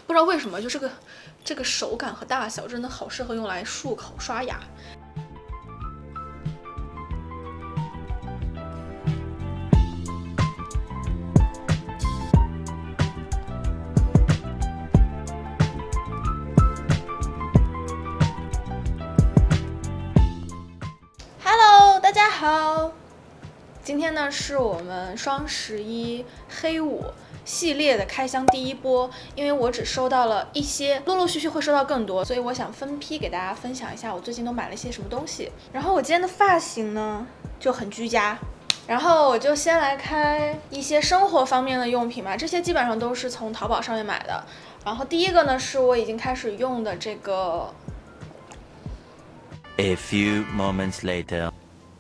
不知道为什么，就这个手感和大小真的好适合用来漱口刷牙。Hello， 大家好。今天呢是我们双11黑五系列的开箱第一波，因为我只收到了一些，陆陆续续会收到更多，所以我想分批给大家分享一下我最近都买了些什么东西。然后我今天的发型呢就很居家，然后我就先来开一些生活方面的用品吧，这些基本上都是从淘宝上面买的。然后第一个呢是我已经开始用的这个 A few moments later.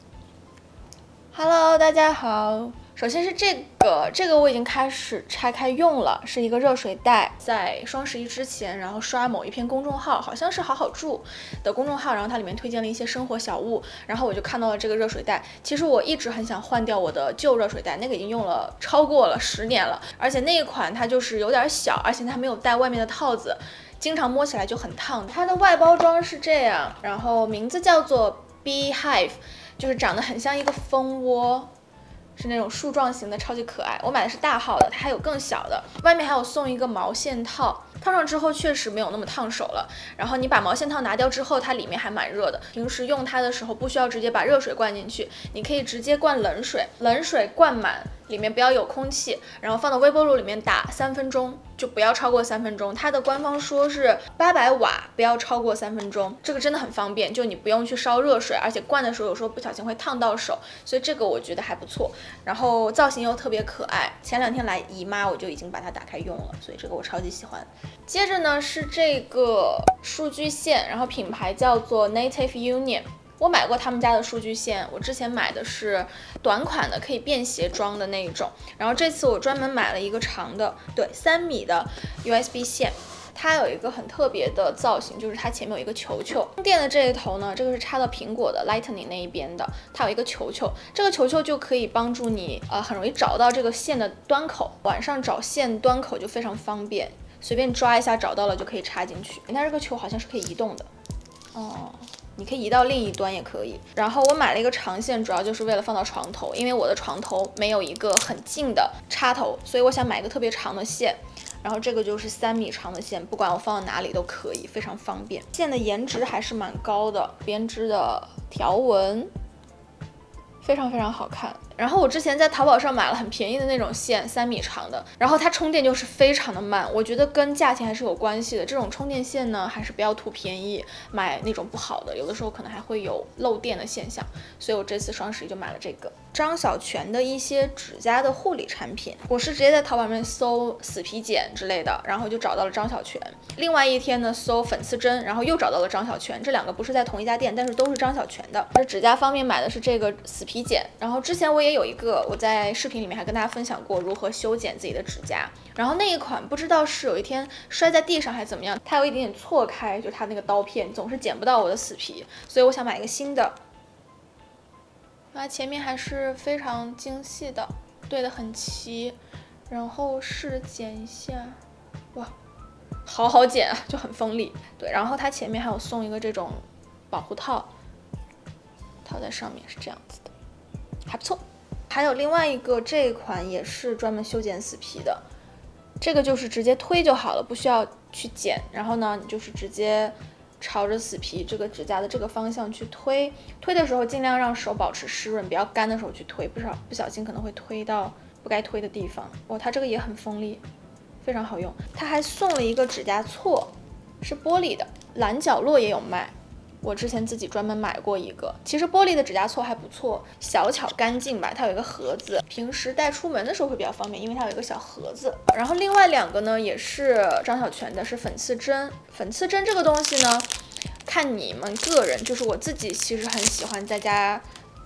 Hello， 大家好。首先是这个我已经开始拆开用了，是一个热水袋。在双11之前，然后刷某一篇公众号，好像是好好住的公众号，然后它里面推荐了一些生活小物，然后我就看到了这个热水袋。其实我一直很想换掉我的旧热水袋，那个已经用了超过了10年了，而且那一款它就是有点小，而且它没有带外面的套子，经常摸起来就很烫。它的外包装是这样，然后名字叫做 Beehive， 就是长得很像一个蜂窝。是那种树状型的，超级可爱。我买的是大号的，它还有更小的，外面还有送一个毛线套，套上之后确实没有那么烫手了。然后你把毛线套拿掉之后，它里面还蛮热的。平时用它的时候不需要直接把热水灌进去，你可以直接灌冷水，冷水灌满，里面不要有空气，然后放到微波炉里面打3分钟，就不要超过3分钟。它的官方说是800瓦，不要超过3分钟。这个真的很方便，就你不用去烧热水，而且灌的时候有时候不小心会烫到手，所以这个我觉得还不错。然后造型又特别可爱，前2天来姨妈我就已经把它打开用了，所以这个我超级喜欢。接着呢是这个数据线，然后品牌叫做 Native Union。我买过他们家的数据线，我之前买的是短款的，可以便携装的那一种，然后这次我专门买了一个长的，对，3米的 USB 线。它有一个很特别的造型，就是它前面有一个球球。充电的这一头呢，这个是插到苹果的 Lightning 那一边的，它有一个球球，这个球球就可以帮助你很容易找到这个线的端口，晚上找线端口就非常方便，随便抓一下找到了就可以插进去。它这个球好像是可以移动的，哦。你可以移到另一端也可以。然后我买了一个长线，主要就是为了放到床头，因为我的床头没有一个很近的插头，所以我想买一个特别长的线。然后这个就是3米长的线，不管我放到哪里都可以，非常方便。线的颜值还是蛮高的，编织的条纹非常非常好看。然后我之前在淘宝上买了很便宜的那种线，3米长的，然后它充电就是非常的慢，我觉得跟价钱还是有关系的。这种充电线呢，还是不要图便宜买那种不好的，有的时候可能还会有漏电的现象。所以我这次双11就买了这个张小泉的一些指甲的护理产品，我是直接在淘宝上面搜死皮剪之类的，然后就找到了张小泉。另外一天呢，搜粉刺针，然后又找到了张小泉，这2个不是在同一家店，但是都是张小泉的。而指甲方面买的是这个死皮剪，然后之前我也有一个，我在视频里面还跟大家分享过如何修剪自己的指甲，然后那一款不知道是有一天摔在地上还是怎么样，它有一点点错开，就它那个刀片总是剪不到我的死皮，所以我想买一个新的。它前面还是非常精细的，对得很齐，然后试着剪一下，哇，好好剪啊，就很锋利。对，然后它前面还有送一个这种保护套，套在上面是这样子的，还不错。还有另外一个，这一款也是专门修剪死皮的，这个就是直接推就好了，不需要去剪。然后呢，你就是直接朝着死皮这个指甲的这个方向去推，推的时候尽量让手保持湿润，不要干的时候去推，不小心可能会推到不该推的地方。哇，它这个也很锋利，非常好用。它还送了一个指甲锉，是玻璃的，蓝角落也有卖。我之前自己专门买过一个，其实玻璃的指甲锉还不错，小巧干净吧。它有一个盒子，平时带出门的时候会比较方便，因为它有一个小盒子。然后另外2个呢，也是张小泉的，是粉刺针。粉刺针这个东西呢，看你们个人，就是我自己其实很喜欢在家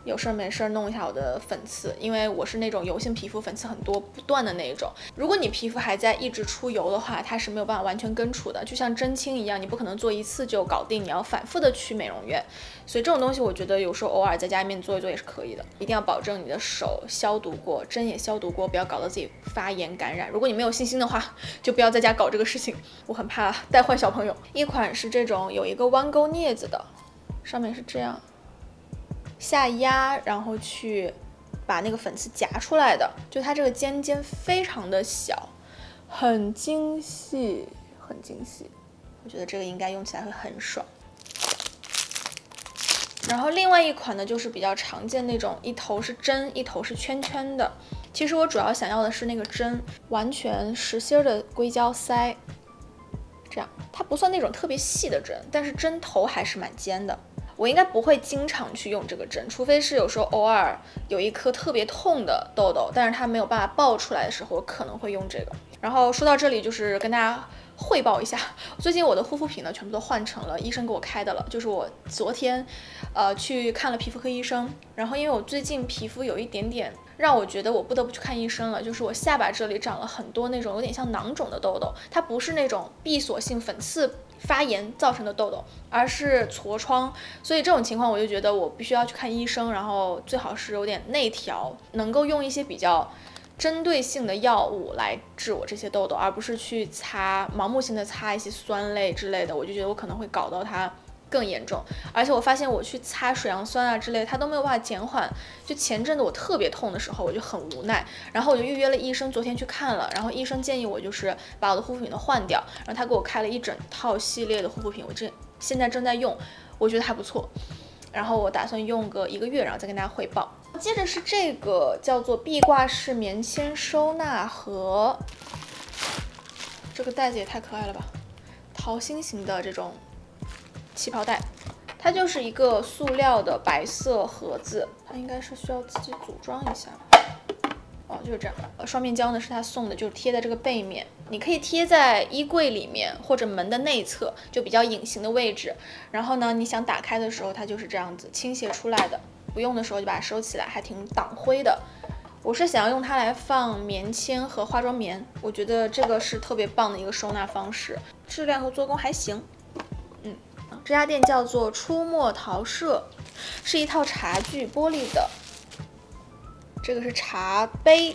有事儿没事儿弄一下我的粉刺，因为我是那种油性皮肤，粉刺很多不断的那一种。如果你皮肤还在一直出油的话，它是没有办法完全根除的，就像针清一样，你不可能做一次就搞定，你要反复的去美容院。所以这种东西我觉得有时候偶尔在家里面做一做也是可以的，一定要保证你的手消毒过，针也消毒过，不要搞到自己发炎感染。如果你没有信心的话，就不要在家搞这个事情，我很怕带坏小朋友。一款是这种有一个弯钩镊子的，上面是这样。下压，然后去把那个粉刺夹出来的，就它这个尖尖非常的小，很精细，很精细。我觉得这个应该用起来会很爽。然后另外一款呢，就是比较常见那种一头是针，一头是圈圈的。其实我主要想要的是那个针，完全实心的硅胶塞，这样它不算那种特别细的针，但是针头还是蛮尖的。我应该不会经常去用这个针，除非是有时候偶尔有一颗特别痛的痘痘，但是它没有办法爆出来的时候，我可能会用这个。然后说到这里，就是跟大家汇报一下，最近我的护肤品呢全部都换成了医生给我开的了。就是我昨天去看了皮肤科医生，然后因为我最近皮肤有一点点让我觉得我不得不去看医生了，就是我下巴这里长了很多那种有点像囊肿的痘痘，它不是那种闭锁性粉刺发炎造成的痘痘，而是痤疮。所以这种情况我就觉得我必须要去看医生，然后最好是有点内调，能够用一些比较针对性的药物来治我这些痘痘，而不是去擦盲目性的擦一些酸类之类的，我就觉得我可能会搞到它更严重。而且我发现我去擦水杨酸啊之类，它都没有办法减缓。就前阵子我特别痛的时候，我就很无奈，然后我就预约了医生，昨天去看了，然后医生建议我就是把我的护肤品都换掉，然后他给我开了一整套系列的护肤品，我现在正在用，我觉得还不错。然后我打算用个1个月，然后再跟大家汇报。接着是这个叫做壁挂式棉签收纳盒，这个袋子也太可爱了吧，桃心形的这种气泡袋，它就是一个塑料的白色盒子，它应该是需要自己组装一下。哦，就是这样。双面胶呢是他送的，就是贴在这个背面，你可以贴在衣柜里面或者门的内侧，就比较隐形的位置。然后呢，你想打开的时候，它就是这样子倾斜出来的。不用的时候就把它收起来，还挺挡灰的。我是想要用它来放棉签和化妆棉，我觉得这个是特别棒的一个收纳方式，质量和做工还行。这家店叫做出没桃社，是一套茶具，玻璃的。这个是茶杯，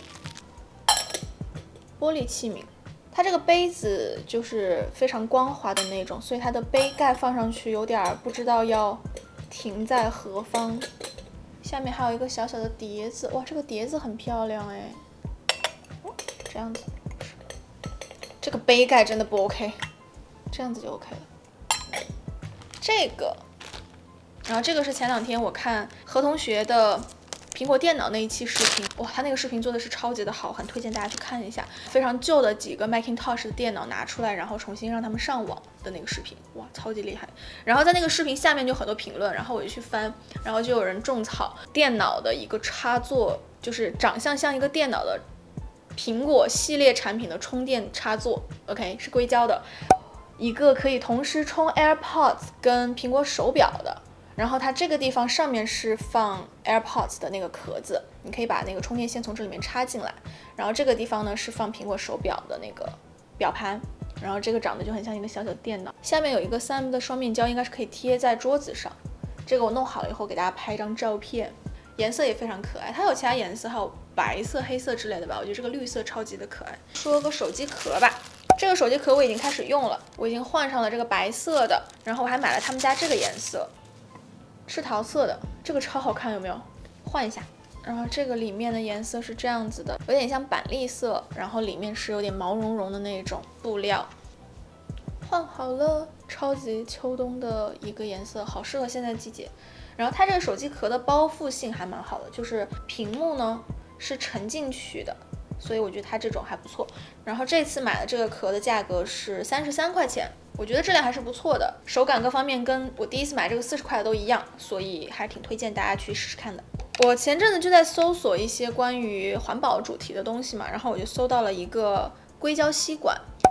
玻璃器皿。它这个杯子就是非常光滑的那种，所以它的杯盖放上去有点不知道要停在何方。下面还有一个小小的碟子，哇，这个碟子很漂亮哎，这样子，这个杯盖真的不 OK， 这样子就 OK 了。这个，然后这个是前2天我看何同学的苹果电脑那一期视频，哇，他那个视频做的是超级的好，很推荐大家去看一下。非常旧的几个 Macintosh 的电脑拿出来，然后重新让他们上网的那个视频，哇，超级厉害。然后在那个视频下面就很多评论，然后我就去翻，然后就有人种草电脑的一个插座，就是长相像一个电脑的苹果系列产品的充电插座 ，OK， 是硅胶的，一个可以同时充 AirPods 跟苹果手表的。然后它这个地方上面是放 AirPods 的那个壳子，你可以把那个充电线从这里面插进来。然后这个地方呢是放苹果手表的那个表盘，然后这个长得就很像一个小小电脑。下面有一个 3M 的双面胶，应该是可以贴在桌子上。这个我弄好了以后给大家拍一张照片，颜色也非常可爱。它有其他颜色，还有白色、黑色之类的吧。我觉得这个绿色超级的可爱。说个手机壳吧。这个手机壳我已经开始用了，我已经换上了这个白色的，然后我还买了他们家这个颜色。是桃色的，这个超好看，有没有？换一下。然后这个里面的颜色是这样子的，有点像板栗色，然后里面是有点毛茸茸的那种布料。换好了，超级秋冬的一个颜色，好适合现在季节。然后它这个手机壳的包覆性还蛮好的，就是屏幕呢是沉进去的，所以我觉得它这种还不错。然后这次买的这个壳的价格是33块钱。我觉得质量还是不错的，手感各方面跟我第一次买这个40块的都一样，所以还是挺推荐大家去试试看的。我前阵子就在搜索一些关于环保主题的东西嘛，然后我就搜到了一个硅胶吸管，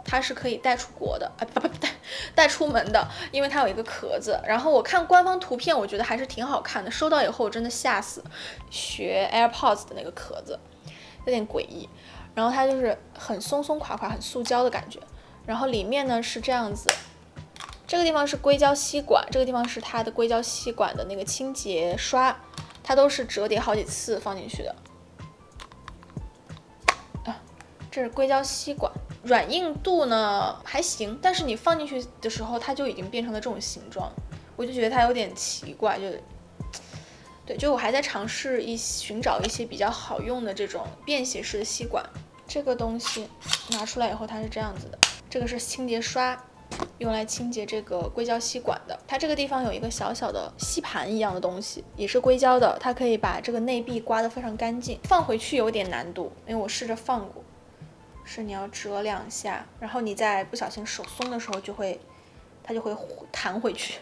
它是可以带出国的啊，不带出门的，因为它有一个壳子。然后我看官方图片，我觉得还是挺好看的。收到以后我真的吓死，学 AirPods 的那个壳子，有点诡异。然后它就是很松松垮垮、很塑胶的感觉。然后里面呢是这样子，这个地方是硅胶吸管，这个地方是它的硅胶吸管的那个清洁刷，它都是折叠好几次放进去的。这是硅胶吸管，软硬度呢还行，但是你放进去的时候，它就已经变成了这种形状，我就觉得它有点奇怪，就我还在尝试寻找一些比较好用的这种便携式的吸管。这个东西拿出来以后，它是这样子的，这个是清洁刷，用来清洁这个硅胶吸管的。它这个地方有一个小小的吸盘一样的东西，也是硅胶的，它可以把这个内壁刮得非常干净。放回去有点难度，因为我试着放过。是你要折2下，然后你在不小心手松的时候它就会弹回去，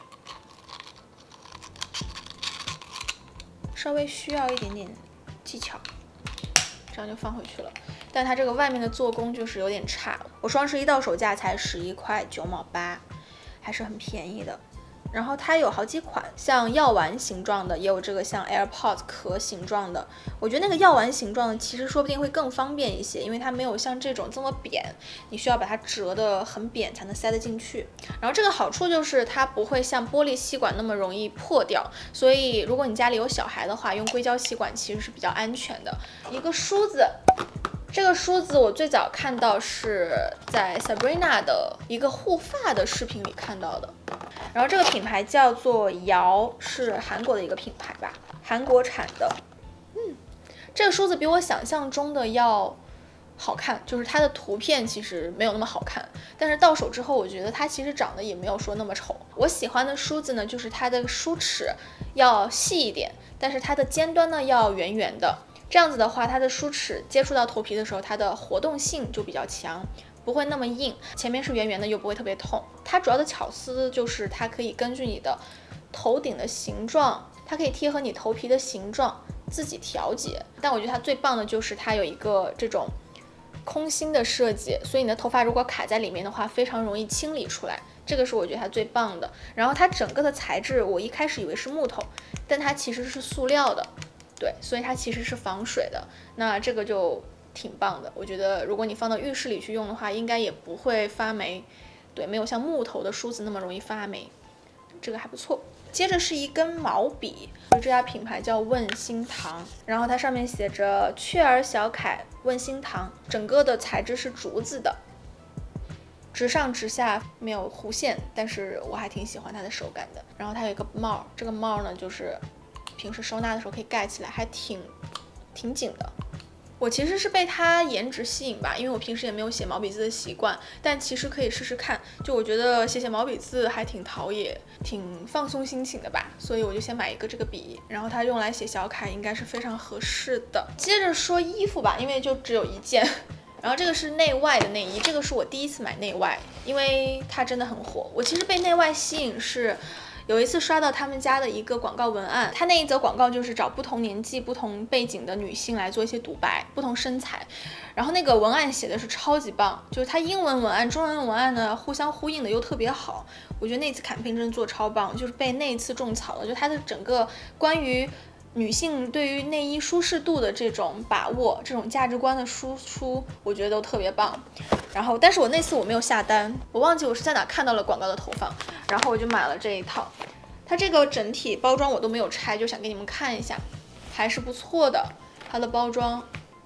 稍微需要一点点技巧，这样就放回去了。但它这个外面的做工就是有点差，我双11到手价才11块9毛8，还是很便宜的。然后它有好几款，像药丸形状的，也有这个像 AirPods 壳形状的。我觉得那个药丸形状的其实说不定会更方便一些，因为它没有像这种这么扁，你需要把它折得很扁才能塞得进去。然后这个好处就是它不会像玻璃吸管那么容易破掉，所以如果你家里有小孩的话，用硅胶吸管其实是比较安全的。一个梳子。这个梳子我最早看到是在 Sabrina 的一个护发的视频里看到的，然后这个品牌叫做瑶，是韩国的一个品牌吧，韩国产的。这个梳子比我想象中的要好看，就是它的图片其实没有那么好看，但是到手之后我觉得它其实长得也没有说那么丑。我喜欢的梳子呢，就是它的梳齿要细一点，但是它的尖端呢要圆圆的。这样子的话，它的梳齿接触到头皮的时候，它的活动性就比较强，不会那么硬。前面是圆圆的，又不会特别痛。它主要的巧思就是它可以根据你的头顶的形状，它可以贴合你头皮的形状自己调节。但我觉得它最棒的就是它有一个这种空心的设计，所以你的头发如果卡在里面的话，非常容易清理出来。这个是我觉得它最棒的。然后它整个的材质，我一开始以为是木头，但它其实是塑料的。对，所以它其实是防水的，那这个就挺棒的。我觉得如果你放到浴室里去用的话，应该也不会发霉。对，没有像木头的梳子那么容易发霉，这个还不错。接着是一根毛笔，这家品牌叫问心堂，然后它上面写着雀儿小楷问心堂，整个的材质是竹子的，直上直下，没有弧线，但是我还挺喜欢它的手感的。然后它有一个帽，这个帽呢就是平时收纳的时候可以盖起来，还挺紧的。我其实是被它颜值吸引吧，因为我平时也没有写毛笔字的习惯，但其实可以试试看。就我觉得写毛笔字还挺陶冶，挺放松心情的吧，所以我就先买一个这个笔，然后它用来写小楷应该是非常合适的。接着说衣服吧，因为就只有一件。然后这个是内外的内衣，这个是我第一次买内外，因为它真的很火。我其实被内外吸引是有一次刷到他们家的一个广告文案，他那一则广告就是找不同年纪、不同背景的女性来做一些独白，不同身材。然后那个文案写的是超级棒，就是它英文文案、中文文案呢互相呼应的又特别好。我觉得那次campaign真的做超棒，就是被那一次种草了。就它的整个关于女性对于内衣舒适度的这种把握，这种价值观的输出，我觉得都特别棒。然后，但是我那次我没有下单，我忘记我是在哪看到了广告的投放，然后我就买了这一套。它这个整体包装我都没有拆，就想给你们看一下，还是不错的。它的包装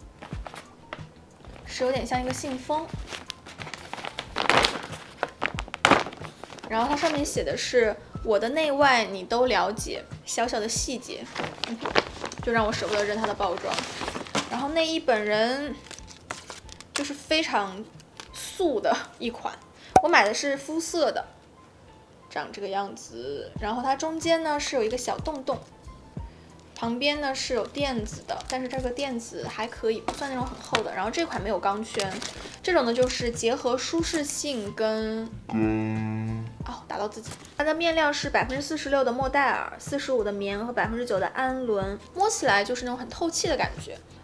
是有点像一个信封，然后它上面写的是我的内外你都了解，小小的细节，就让我舍不得扔它的包装。然后内衣本人就是非常素的一款，我买的是肤色的，长这个样子。然后它中间呢是有一个小洞洞，旁边呢是有垫子的，但是这个垫子还可以，不算那种很厚的。然后这款没有钢圈，这种呢就是结合舒适性跟打到自己。它的面料是46%的莫代尔，45%的棉和9%的氨纶，摸起来就是那种很透气的感觉。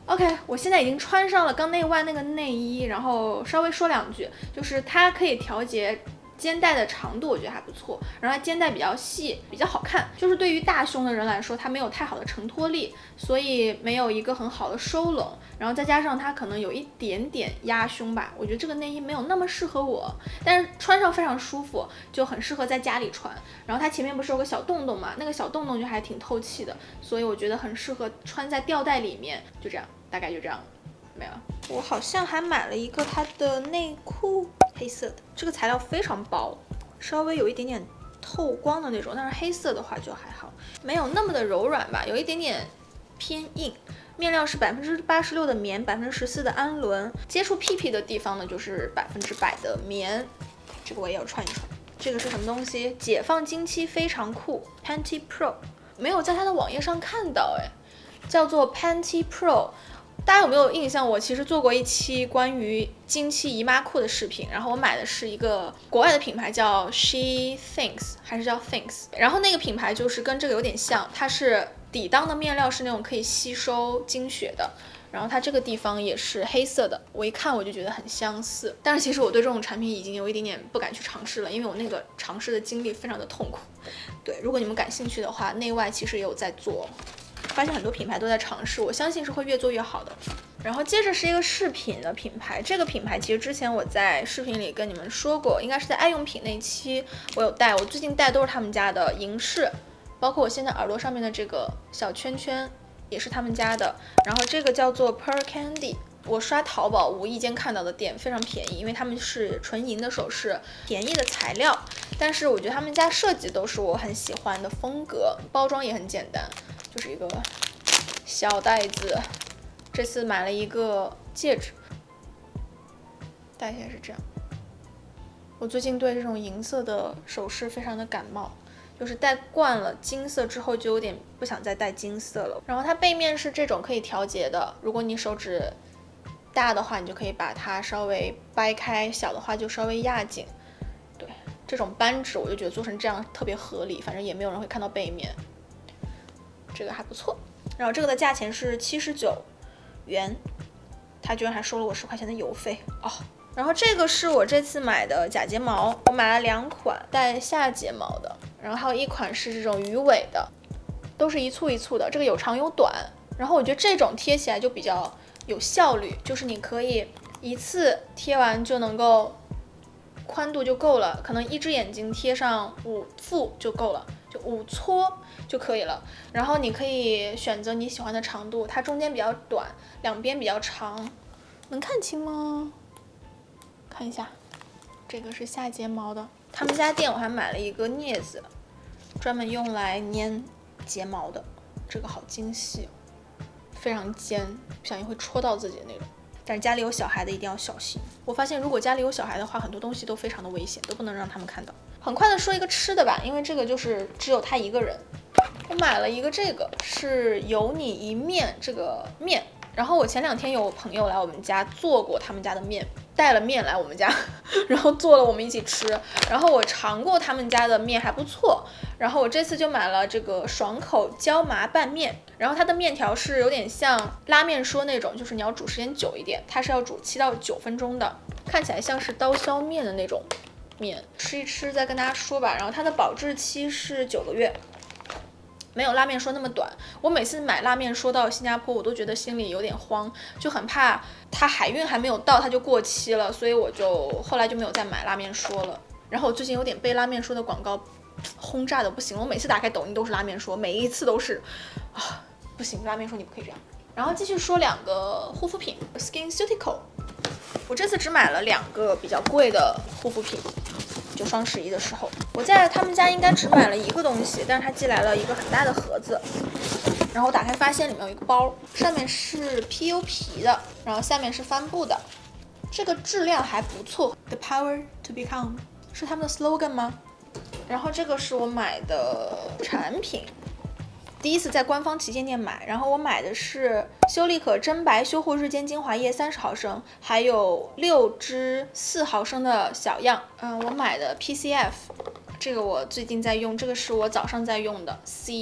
OK， 我现在已经穿上了刚内外那个内衣，然后稍微说两句，就是它可以调节肩带的长度，我觉得还不错，然后它肩带比较细，比较好看。就是对于大胸的人来说，它没有太好的承托力，所以没有一个很好的收拢，然后再加上它可能有一点点压胸吧，我觉得这个内衣没有那么适合我，但是穿上非常舒服，就很适合在家里穿。然后它前面不是有个小洞洞嘛，那个小洞洞就还挺透气的，所以我觉得很适合穿在吊带里面。就这样，大概就这样。没了。我好像还买了一个它的内裤，黑色的，这个材料非常薄，稍微有一点点透光的那种，但是黑色的话就还好，没有那么的柔软吧，有一点点偏硬。面料是86%的棉，14%的氨纶，接触屁屁的地方呢就是100%的棉。这个我也要穿一穿。这个是什么东西？解放经期非常酷 Panty Pro， 没有在它的网页上看到，叫做 Panty Pro。大家有没有印象？我其实做过一期关于经期姨妈裤的视频，然后我买的是一个国外的品牌，叫 She Thinks 还是叫 Thinks， 然后那个品牌就是跟这个有点像，它是底裆的面料是那种可以吸收经血的，然后它这个地方也是黑色的，我一看我就觉得很相似，但是其实我对这种产品已经有一点点不敢去尝试了，因为我那个尝试的经历非常的痛苦。对，如果你们感兴趣的话，内外其实也有在做。发现很多品牌都在尝试，我相信是会越做越好的。然后接着是一个饰品的品牌，这个品牌其实之前我在视频里跟你们说过，应该是在爱用品那期我有带，我最近带都是他们家的银饰，包括我现在耳朵上面的这个小圈圈也是他们家的。然后这个叫做 Pearl Candy， 我刷淘宝无意间看到的店，非常便宜，因为他们是纯银的首饰，便宜的材料，但是我觉得他们家设计都是我很喜欢的风格，包装也很简单，就是一个小袋子。这次买了一个戒指，戴起来是这样。我最近对这种银色的首饰非常的感冒，就是戴惯了金色之后就有点不想再戴金色了。然后它背面是这种可以调节的，如果你手指大的话，你就可以把它稍微掰开，小的话就稍微压紧。对，这种扳指我就觉得做成这样特别合理，反正也没有人会看到背面。这个还不错。然后这个的价钱是79元，他居然还收了我10块钱的邮费哦。然后这个是我这次买的假睫毛，我买了2款带下睫毛的，然后还有一款是这种鱼尾的，都是一簇一簇的，这个有长有短。然后我觉得这种贴起来就比较有效率，就是你可以一次贴完就能够宽度就够了，可能一只眼睛贴上5副就够了，就5撮就可以了。然后你可以选择你喜欢的长度，它中间比较短，两边比较长，能看清吗？看一下，这个是下睫毛的。他们家店我还买了一个镊子，专门用来粘睫毛的，这个好精细，非常尖，不小心会戳到自己的那种。但是家里有小孩的一定要小心。我发现如果家里有小孩的话，很多东西都非常的危险，都不能让他们看到。很快的说一个吃的吧，因为这个就是只有他一个人。我买了一个这个是有你一面这个面，然后我前2天有朋友来我们家做过他们家的面，带了面来我们家，然后做了我们一起吃，然后我尝过他们家的面还不错，然后我这次就买了这个爽口椒麻拌面，然后它的面条是有点像拉面说那种，就是你要煮时间久一点，它是要煮7到9分钟的，看起来像是刀削面的那种面，吃一吃再跟大家说吧。然后它的保质期是9个月。没有拉面说那么短，我每次买拉面说到新加坡，我都觉得心里有点慌，就很怕它海运还没有到它就过期了，所以我就后来就没有再买拉面说了。然后我最近有点被拉面说的广告轰炸的不行，我每次打开抖音都是拉面说，每一次都是不行，拉面说你不可以这样。然后继续说2个护肤品 ，SkinCeutical， 我这次只买了2个比较贵的护肤品。就双11的时候，我在他们家应该只买了1个东西，但是他寄来了一个很大的盒子，然后我打开发现里面有一个包，上面是 PU 皮的，然后下面是帆布的，这个质量还不错。The power to become 是他们的 slogan 吗？然后这个是我买的产品，第一次在官方旗舰店买，然后我买的是修丽可真白修护日间精华液30毫升，还有6支4毫升的小样。我买的 PCF， 这个我最近在用，这个是我早上在用的 C，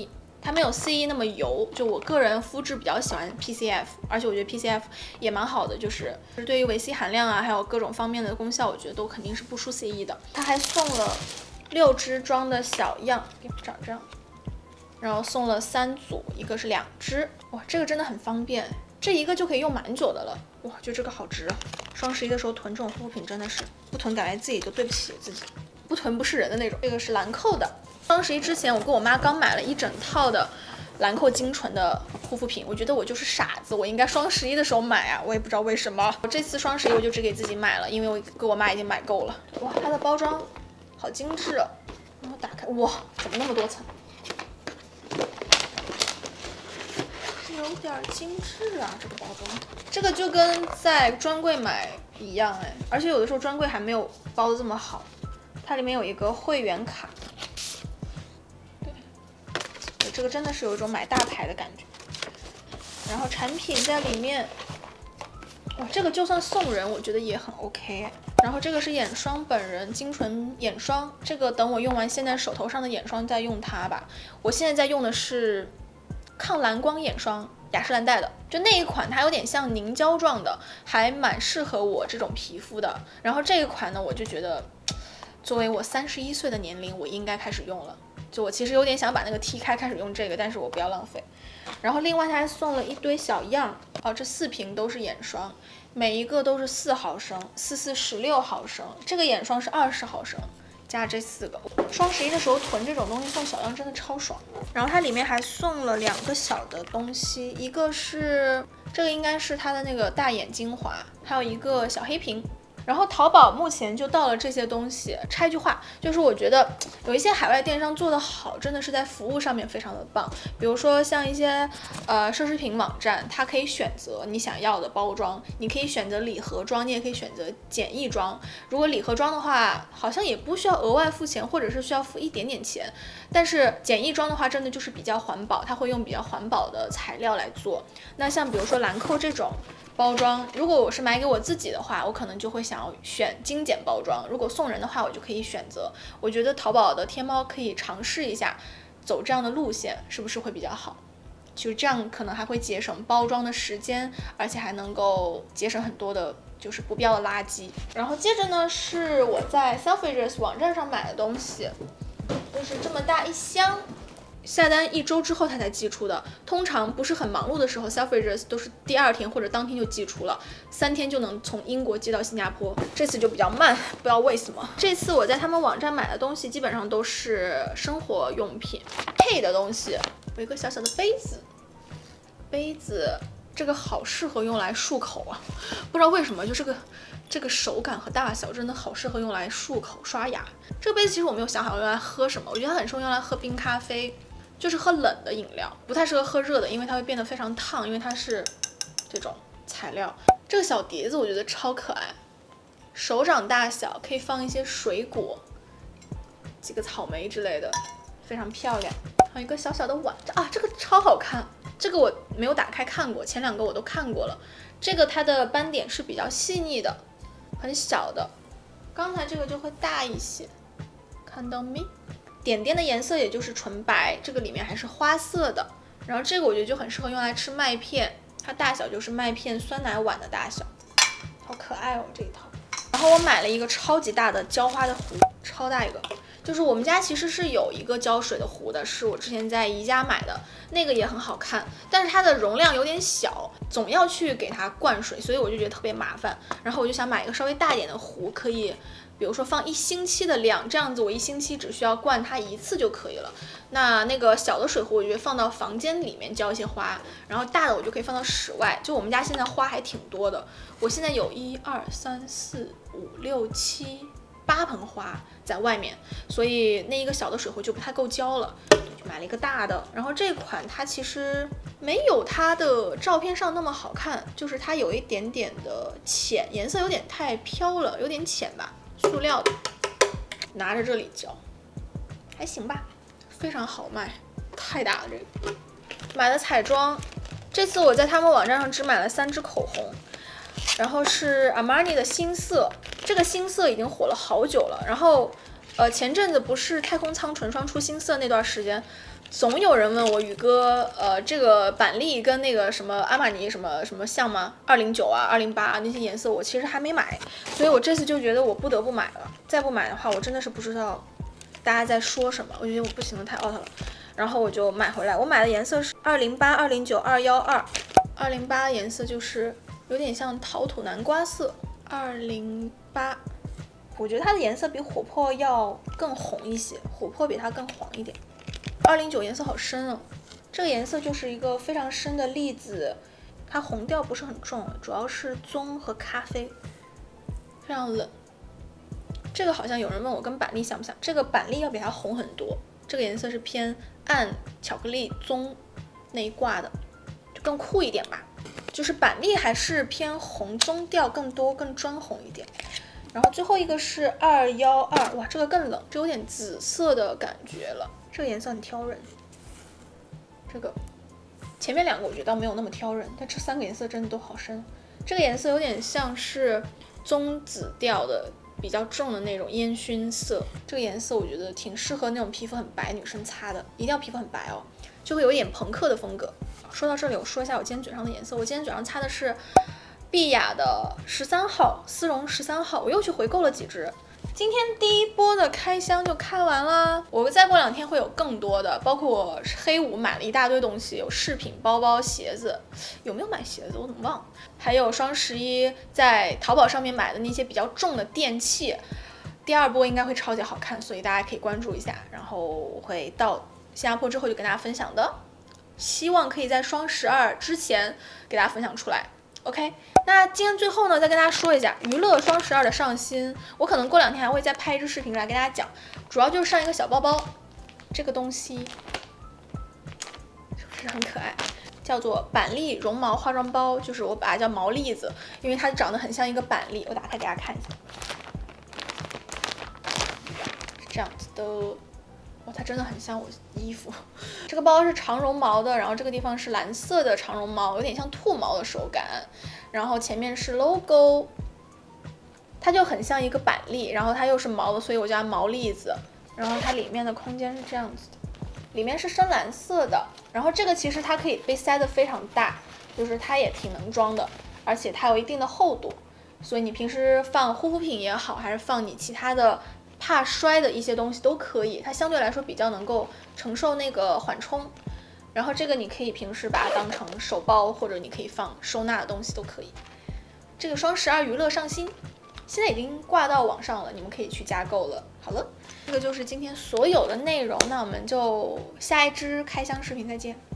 它没有 CE 那么油。就我个人肤质比较喜欢 PCF， 而且我觉得 PCF 也蛮好的，就是对于维 C 含量啊，还有各种方面的功效，我觉得都肯定是不输 CE 的。它还送了6支装的小样，长这样，然后送了3组，一个是2支。哇，这个真的很方便，这一个就可以用蛮久的了。哇，就这个好值啊！双11的时候囤这种护肤品真的是不囤，感觉自己就对不起自己，不囤不是人的那种。这个是兰蔻的。双11之前，我跟我妈刚买了一整套的兰蔻精纯的护肤品，我觉得我就是傻子，我应该双11的时候买啊，我也不知道为什么。我这次双11我就只给自己买了，因为我跟我妈已经买够了。哇，它的包装好精致啊！然后打开，哇，怎么那么多层？有点精致啊，这个包装，这个就跟在专柜买一样哎，而且有的时候专柜还没有包的这么好。它里面有一个会员卡，对，这个真的是有一种买大牌的感觉。然后产品在里面，哇，这个就算送人，我觉得也很 OK。然后这个是眼霜本人精纯眼霜，这个等我用完现在手头上的眼霜再用它吧。我现在在用的是抗蓝光眼霜，雅诗兰黛的，就那一款，它有点像凝胶状的，还蛮适合我这种皮肤的。然后这一款呢，我就觉得，作为我31岁的年龄，我应该开始用了。就我其实有点想把那个踢开，开始用这个，但是我不要浪费。然后另外它还送了一堆小样哦，这4瓶都是眼霜，每一个都是4毫升，4、4、16毫升，这个眼霜是20毫升。加这4个，双11的时候囤这种东西送小样真的超爽。然后它里面还送了2个小的东西，一个是这个应该是它的那个大眼精华，还有一个小黑瓶。然后淘宝目前就到了这些东西。插一句话，就是我觉得有一些海外电商做得好，真的是在服务上面非常的棒。比如说像一些奢侈品网站，它可以选择你想要的包装，你可以选择礼盒装，你也可以选择简易装。如果礼盒装的话，好像也不需要额外付钱，或者是需要付一点点钱。但是简易装的话，真的就是比较环保，它会用比较环保的材料来做。那像比如说兰蔻这种包装，如果我是买给我自己的话，我可能就会想要选精简包装。如果送人的话，我就可以选择。我觉得淘宝的天猫可以尝试一下，走这样的路线是不是会比较好？就这样可能还会节省包装的时间，而且还能够节省很多的就是不必要的垃圾。然后接着呢，是我在 Selfridges 网站上买的东西，就是这么大一箱。下单1周之后它才寄出的，通常不是很忙碌的时候 ，Selfridges 都是第2天或者当天就寄出了，3天就能从英国寄到新加坡。这次就比较慢，不知道为什么。这次我在他们网站买的东西基本上都是生活用品配的东西，有一个小小的杯子，这个好适合用来漱口啊，不知道为什么，就这个手感和大小真的好适合用来漱口刷牙。这个杯子其实我没有想好用来喝什么，我觉得它很适合用来喝冰咖啡。就是喝冷的饮料，不太适合喝热的，因为它会变得非常烫，因为它是这种材料。这个小碟子我觉得超可爱，手掌大小，可以放一些水果，几个草莓之类的，非常漂亮。还有一个小小的碗啊，这个超好看，这个我没有打开看过，前2个我都看过了。这个它的斑点是比较细腻的，很小的，刚才这个就会大一些，看到没？点点的颜色也就是纯白，这个里面还是花色的。然后这个我觉得就很适合用来吃麦片，它大小就是麦片酸奶碗的大小，好可爱哦这一套。然后我买了一个超级大的浇花的壶，超大一个。就是我们家其实是有一个浇水的壶的，是我之前在宜家买的，那个也很好看，但是它的容量有点小，总要去给它灌水，所以我就觉得特别麻烦。然后我就想买一个稍微大一点的壶，可以比如说放1星期的量，这样子我1星期只需要灌它1次就可以了。那个小的水壶，我觉得放到房间里面浇一些花，然后大的我就可以放到室外。就我们家现在花还挺多的，我现在有1、2、3、4、5、6、7、8盆花在外面，所以那一个小的水壶就不太够浇了，就买了一个大的。然后这款它其实没有它的照片上那么好看，就是它有一点点的浅，颜色有点太飘了，有点浅吧，塑料的，拿着这里浇，还行吧，非常好卖，太大了这个。买的彩妆，这次我在他们网站上只买了3支口红。然后是 Armani 的新色，这个新色已经火了好久了。然后，前阵子不是太空舱纯霜出新色那段时间， 总有人问我宇哥，这个板栗跟那个什么阿玛尼什么什么像吗？209啊、208啊那些颜色我其实还没买，所以我这次就觉得我不得不买了。再不买的话，我真的是不知道大家在说什么，我觉得我不行了，太 out 了。然后我就买回来，我买的颜色是208、209、212。208颜色就是有点像陶土南瓜色。208，我觉得它的颜色比琥珀要更红一些，琥珀比它更黄一点。209颜色好深哦，这个颜色就是一个非常深的栗子，它红调不是很重，主要是棕和咖啡，非常冷。这个好像有人问我跟板栗像不像，这个板栗要比它红很多，这个颜色是偏暗巧克力棕那一挂的，就更酷一点吧。就是板栗还是偏红棕调更多，更砖红一点。然后最后一个是212，哇，这个更冷，这有点紫色的感觉了。这个颜色很挑人，这个前面2个我觉得倒没有那么挑人，但这3个颜色真的都好深。这个颜色有点像是棕紫调的比较重的那种烟熏色，这个颜色我觉得挺适合那种皮肤很白女生擦的，一定要皮肤很白哦，就会有一点朋克的风格。说到这里，我说一下我今天嘴上的颜色，我今天嘴上擦的是碧雅的13号丝绒13号，我又去回购了几支。今天第一波的开箱就开完啦，我再过2天会有更多的，包括我黑五买了一大堆东西，有饰品、包包、鞋子，有没有买鞋子我怎么忘了？还有双11在淘宝上面买的那些比较重的电器，第2波应该会超级好看，所以大家可以关注一下。然后我会到新加坡之后就跟大家分享的，希望可以在双12之前给大家分享出来。OK， 那今天最后呢，再跟大家说一下娱乐双12的上新，我可能过2天还会再拍一支视频来跟大家讲，主要就是上一个小包包，这个东西是不是很可爱？叫做板栗绒毛化妆包，就是我把它叫毛栗子，因为它长得很像一个板栗。我打开给大家看一下，是这样子的。哇，它真的很像我衣服。这个包是长绒毛的，然后这个地方是蓝色的长绒毛，有点像兔毛的手感。然后前面是 logo， 它就很像一个板栗，然后它又是毛的，所以我叫它毛栗子。然后它里面的空间是这样子的，里面是深蓝色的。然后这个其实它可以被塞得非常大，就是它也挺能装的，而且它有一定的厚度，所以你平时放护肤品也好，还是放你其他的怕摔的一些东西都可以，它相对来说比较能够承受那个缓冲。然后这个你可以平时把它当成手包，或者你可以放收纳的东西都可以。这个双12娱乐上新，现在已经挂到网上了，你们可以去加购了。好了，这个就是今天所有的内容，那我们就下一支开箱视频再见。